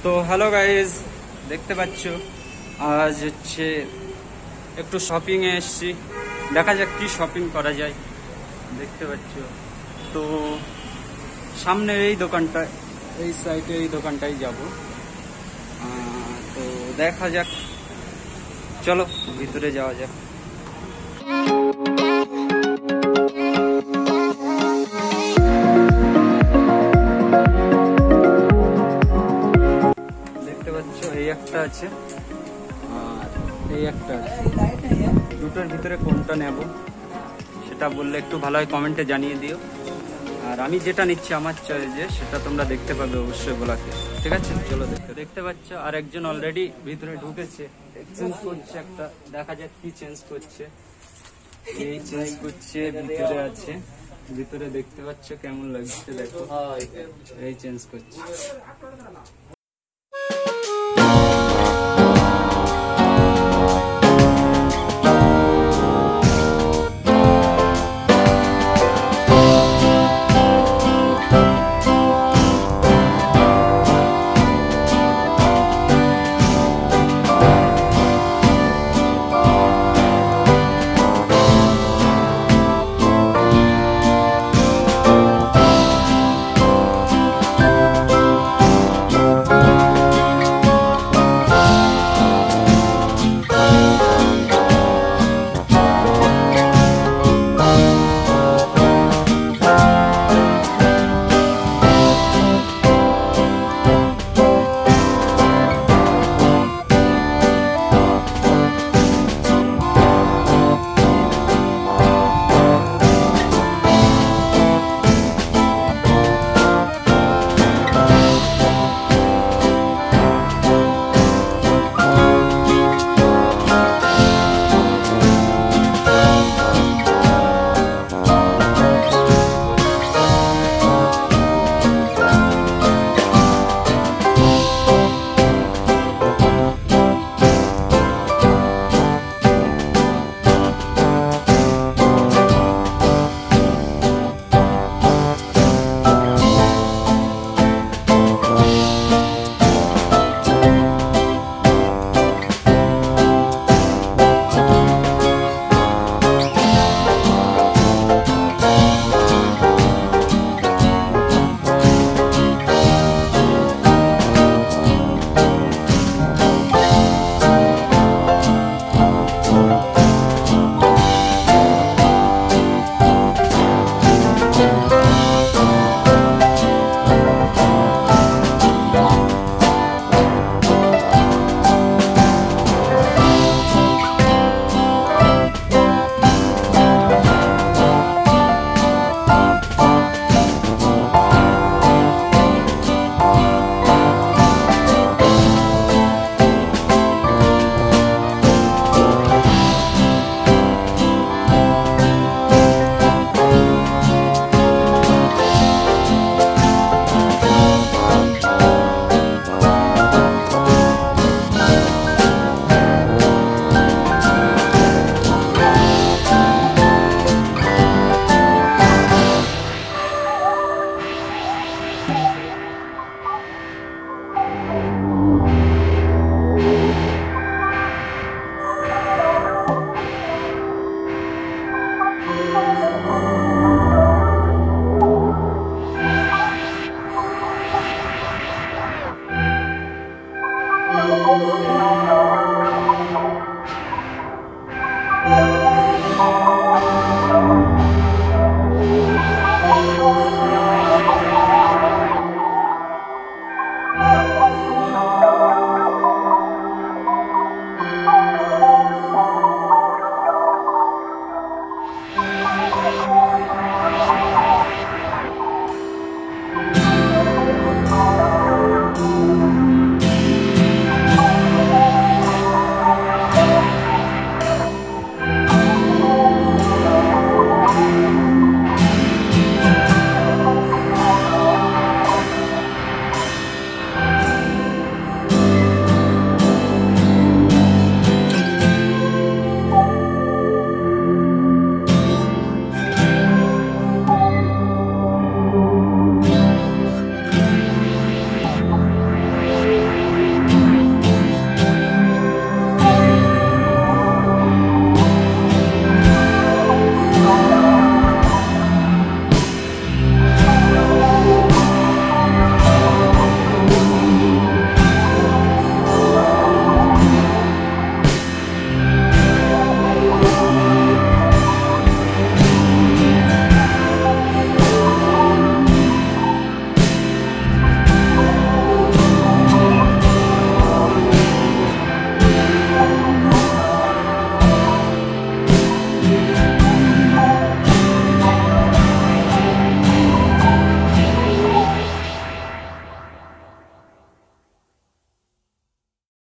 তো hello guys, দেখতে পাচ্ছ আজ হচ্ছে একটু শপিং এ এসেছি। দেখা যাক কি শপিং করা যায়। দেখতে পাচ্ছ তো সামনে এই দোকানটায়, এই সাইডে এই দোকানটায় যাব। তো দেখা যাক, চলো ভিতরে যাওয়া যাক। দেখতে পাচ্ছ এই একটা আছে আর এই একটা আছে, দুটোর ভিতরে কোনটা নেব সেটা বললে একটু ভালো হয়, কমেন্টে জানিয়ে দিও। আর আমি যেটা নিচ্ছি আমার চয়েসে সেটা তোমরা দেখতে পাবে অবশ্যই বলাকে, ঠিক আছে? চলো দেখতে পাচ্ছ আর একজন অলরেডি ভিতরে ঢুকেছে, চেঞ্জ করছে একটা, দেখা যাক কি চেঞ্জ করছে। এই চেঞ্জ করছে, ভিতরে আছে, ভিতরে দেখতে পাচ্ছ কেমন লাগছে, দেখো এই চেঞ্জ করছে।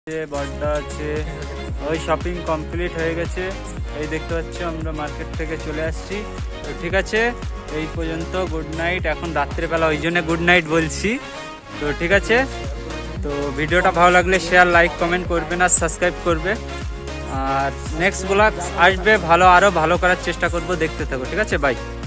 বড়টা আছে। ওই শপিং কমপ্লিট হয়ে গেছে, এই দেখতে পাচ্ছ আমরা মার্কেট থেকে চলে আসছি। তো ঠিক আছে, এই পর্যন্ত, গুড নাইট। এখন রাত্রেবেলা ওই জন্য গুড নাইট বলছি। তো ঠিক আছে, তো ভিডিওটা ভালো লাগলে শেয়ার, লাইক, কমেন্ট করবেন আর সাবস্ক্রাইব করবে। আর নেক্সট ব্লগ আসবে ভালো, আরও ভালো করার চেষ্টা করব, দেখতে থাকো। ঠিক আছে, বাই।